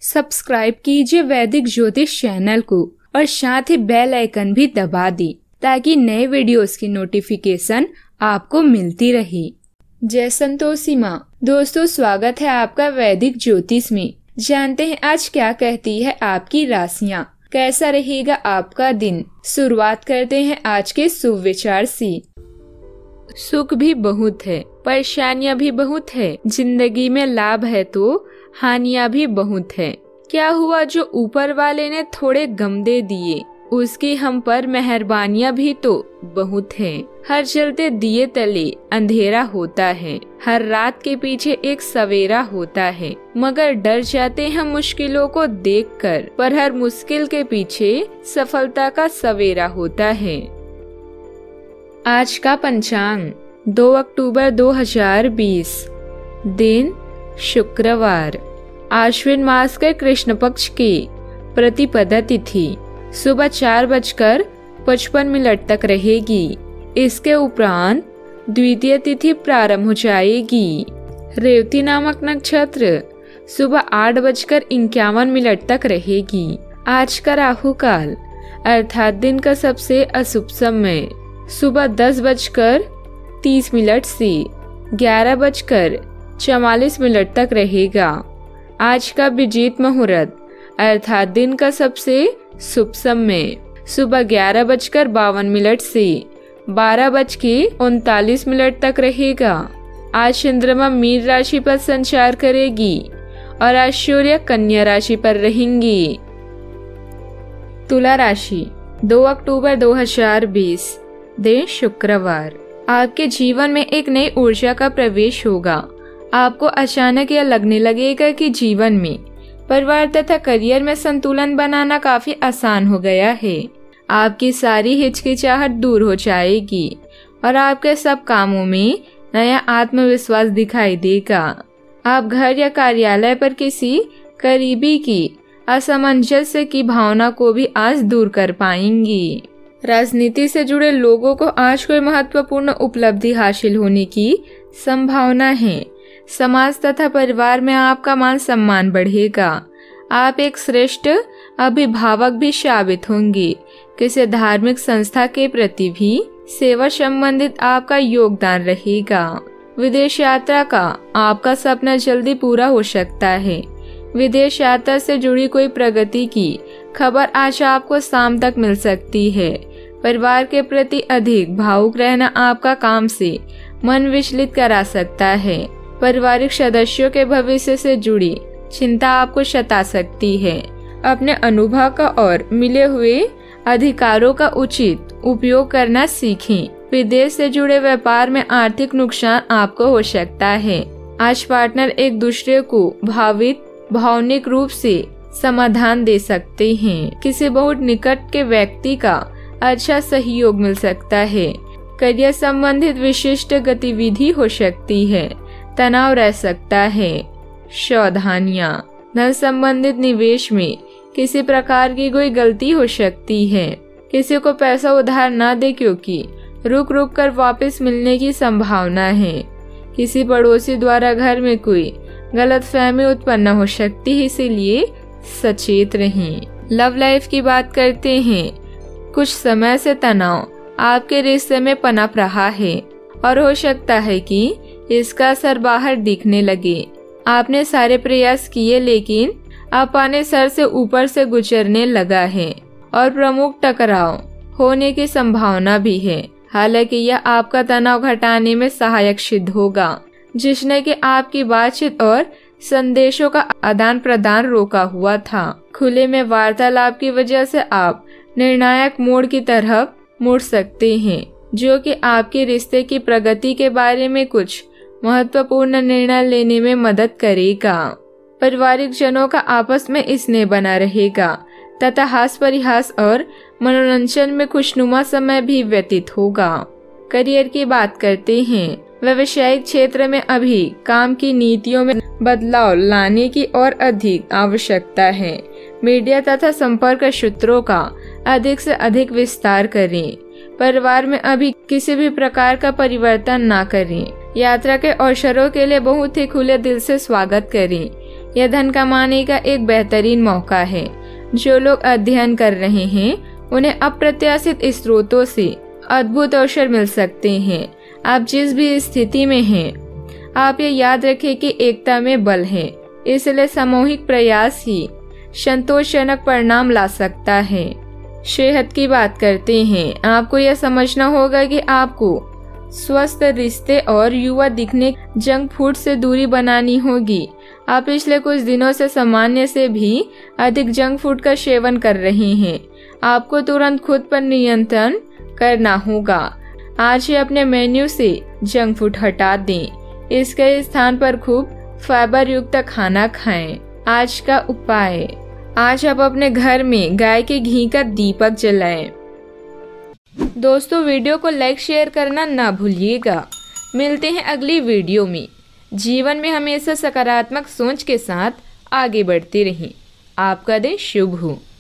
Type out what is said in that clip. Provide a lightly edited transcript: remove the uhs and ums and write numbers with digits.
Subscribe कीजिए वैदिक ज्योतिष चैनल को और साथ ही बेल आइकन भी दबा दी ताकि नए वीडियोस की नोटिफिकेशन आपको मिलती रहे। जय संतोषी माँ। दोस्तों, स्वागत है आपका वैदिक ज्योतिष में। जानते हैं आज क्या कहती है आपकी राशियाँ, कैसा रहेगा आपका दिन। शुरुआत करते हैं आज के शुभ विचार से। सुख भी बहुत है, परेशानियां भी बहुत है। जिंदगी में लाभ है तो हानियां भी बहुत है। क्या हुआ जो ऊपर वाले ने थोड़े गम दे दिए, उसकी हम पर मेहरबानियां भी तो बहुत है। हर जलते दिए तले अंधेरा होता है, हर रात के पीछे एक सवेरा होता है। मगर डर जाते हम मुश्किलों को देखकर, पर हर मुश्किल के पीछे सफलता का सवेरा होता है। आज का पंचांग 2 अक्टूबर 2020, दिन शुक्रवार, आश्विन मास के कृष्ण पक्ष की प्रतिपदा तिथि सुबह 4:55 तक रहेगी। इसके उपरांत द्वितीय तिथि प्रारंभ हो जाएगी। रेवती नामक नक्षत्र सुबह 8:51 तक रहेगी। आज का राहु काल अर्थात दिन का सबसे अशुभ समय सुबह 10:30 से 11:44 तक रहेगा। आज का विजेत मुहूर्त अर्थात दिन का सबसे शुभ समय सुबह 11:52 से 12:39 तक रहेगा। आज चंद्रमा मीन राशि पर संचार करेगी और आज सूर्य कन्या राशि पर रहेंगी। तुला राशि 2 अक्टूबर 2020, दिन शुक्रवार, आपके जीवन में एक नई ऊर्जा का प्रवेश होगा। आपको अचानक यह लगने लगेगा कि जीवन में परिवार तथा करियर में संतुलन बनाना काफी आसान हो गया है। आपकी सारी हिचकिचाहट दूर हो जाएगी और आपके सब कामों में नया आत्मविश्वास दिखाई देगा। आप घर या कार्यालय पर किसी करीबी की असमंजस की भावना को भी आज दूर कर पाएंगी। राजनीति से जुड़े लोगों को आज कोई महत्वपूर्ण उपलब्धि हासिल होने की संभावना है। समाज तथा परिवार में आपका मान सम्मान बढ़ेगा। आप एक श्रेष्ठ अभिभावक भी साबित होंगे। किसी धार्मिक संस्था के प्रति भी सेवा संबंधित आपका योगदान रहेगा। विदेश यात्रा का आपका सपना जल्दी पूरा हो सकता है। विदेश यात्रा से जुड़ी कोई प्रगति की खबर आज आपको शाम तक मिल सकती है। परिवार के प्रति अधिक भावुक रहना आपका काम से मन विचलित करा सकता है। पारिवारिक सदस्यों के भविष्य से जुड़ी चिंता आपको सता सकती है। अपने अनुभव का और मिले हुए अधिकारों का उचित उपयोग करना सीखें। विदेश से जुड़े व्यापार में आर्थिक नुकसान आपको हो सकता है। आज पार्टनर एक दूसरे को भावनिक रूप से समाधान दे सकते हैं। किसी बहुत निकट के व्यक्ति का अच्छा सहयोग मिल सकता है। करियर संबंधित विशिष्ट गतिविधि हो सकती है। तनाव रह सकता है। सावधानियां, धन संबंधित निवेश में किसी प्रकार की कोई गलती हो सकती है। किसी को पैसा उधार ना दे क्योंकि रुक कर वापस मिलने की संभावना है। किसी पड़ोसी द्वारा घर में कोई गलतफहमी उत्पन्न हो सकती है, इसीलिए सचेत रहें। लव लाइफ की बात करते हैं। कुछ समय से तनाव आपके रिश्ते में पनप रहा है और हो सकता है कि इसका असर बाहर दिखने लगे। आपने सारे प्रयास किए लेकिन अब पानी सर से ऊपर से गुजरने लगा है और प्रमुख टकराव होने की संभावना भी है। हालांकि यह आपका तनाव घटाने में सहायक सिद्ध होगा, जिसने कि आपकी बातचीत और संदेशों का आदान प्रदान रोका हुआ था। खुले में वार्तालाप की वजह से आप निर्णायक मोड़ की तरफ मुड़ सकते हैं, जो कि आपके रिश्ते की प्रगति के बारे में कुछ महत्वपूर्ण निर्णय लेने में मदद करेगा। पारिवारिक जनों का आपस में स्नेह बना रहेगा तथा हास परिहास और मनोरंजन में खुशनुमा समय भी व्यतीत होगा। करियर की बात करते हैं। व्यवसायिक क्षेत्र में अभी काम की नीतियों में बदलाव लाने की और अधिक आवश्यकता है। मीडिया तथा संपर्क सूत्रों का अधिक से अधिक विस्तार करें। परिवार में अभी किसी भी प्रकार का परिवर्तन ना करें। यात्रा के अवसरों के लिए बहुत ही खुले दिल से स्वागत करें। यह धन कमाने का एक बेहतरीन मौका है। जो लोग अध्ययन कर रहे हैं उन्हें अप्रत्याशित स्रोतों से अद्भुत अवसर मिल सकते हैं। आप जिस भी स्थिति में हैं, आप ये याद रखें कि एकता में बल है, इसलिए सामूहिक प्रयास ही संतोषजनक परिणाम ला सकता है। सेहत की बात करते हैं। आपको यह समझना होगा कि आपको स्वस्थ रिश्ते और युवा दिखने जंक फूड से दूरी बनानी होगी। आप पिछले कुछ दिनों से सामान्य से भी अधिक जंक फूड का सेवन कर रहे हैं। आपको तुरंत खुद पर नियंत्रण करना होगा। आज ही अपने मेन्यू से जंक फूड हटा दें। इसके स्थान पर खूब फाइबर युक्त खाना खाएं। आज का उपाय, आज आप अपने घर में गाय के घी का दीपक जलाएं। दोस्तों, वीडियो को लाइक शेयर करना ना भूलिएगा। मिलते हैं अगली वीडियो में। जीवन में हमेशा सकारात्मक सोच के साथ आगे बढ़ते रहें। आपका दिन शुभ हो।